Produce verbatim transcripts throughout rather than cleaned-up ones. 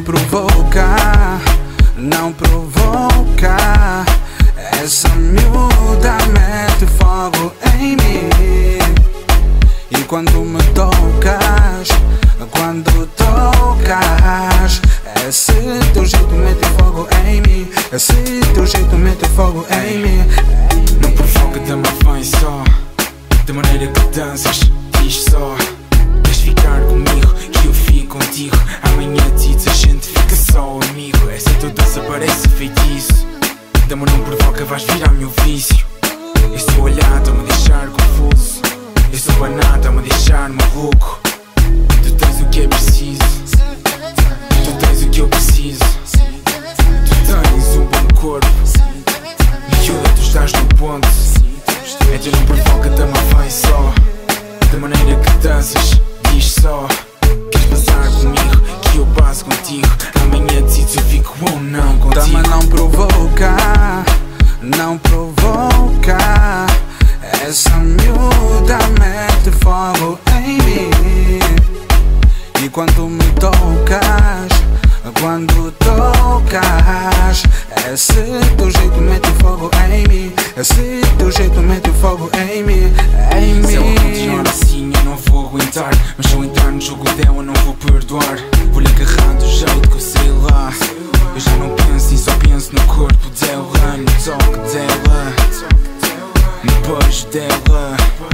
provoca, não provoca. Essa miúda mete fogo em mim. E quando me tocas, quando tocas, esse teu jeito mete fogo em mim. Esse teu jeito mete fogo em mim. Não provoca, dama, vem só. Da maneira que danças, diz só. Queres ficar comigo, que eu fico contigo. Amanhã diz a gente fica só amigo. Essa tua dança parece feitiço. Dama, não provoca, vais virar meu vício. Este olhar está-me a deixar confuso. Este banana está-me a deixar maluco. Tu tens o que é preciso. Tu tens o que eu preciso. Tu tens um bom corpo. Miúda, tu estás no ponto. Então não provoca, dama, vem só. Da maneira que danças, diz só. Queres passar comigo, que eu passo contigo. Amanhã decido se eu fico ou não contigo. Dama, não provoca, não provoca. Essa miúda mete fogo em mim. E quando me tocas, quando tocas, esse teu jeito mete fogo em mim. Esse teu jeito mete fogo em mim, em mim. Se ela continuar assim eu não vou aguentar. Mas se eu entrar no jogo dela não vou perdoar. Vou-lhe agarrar do jeito que eu sei lá. Eu já não penso e só penso no corpo dela. No toque dela, no beijo dela,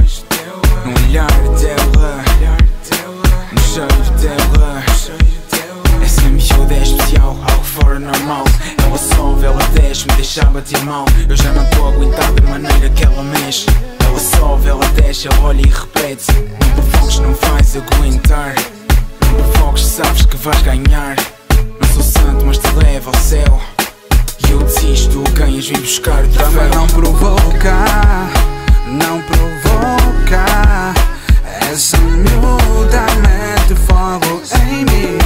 no olhar dela, no cheiro dela. Essa miúda é especial, algo fora normal. Ela sobe, ela desce, me deixa bater mal. Eu já não estou a aguentar da maneira que ela mexe. Ela sobe, ela desce, ela olha e repete. Não provoques, não vais aguentar. Não provoques, sabes que vais ganhar. Não sou santo, mas te levo ao céu. E eu desisto, ganhas, vim buscar o troféu. Dama, não provoca, não provoca. Essa miúda mete fogo em mim.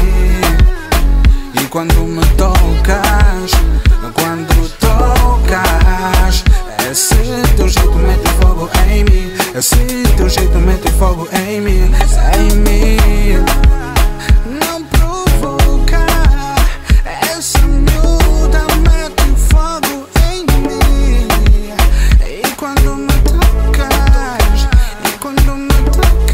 E quando me tocas, quando tocas, esse teu jeito mete fogo em mim. Esse teu jeito mete fogo em mim, em mim. Não provoca, essa miúda mete fogo em mim. E quando me tocas, e quando me tocas,